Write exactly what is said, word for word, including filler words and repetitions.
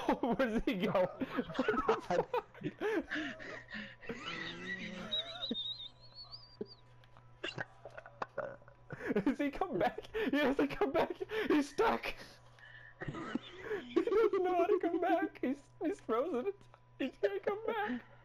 Oh, where does he go? Does he come back? He doesn't come back. He's stuck. He doesn't know how to come back. He's he's frozen. He can't come back.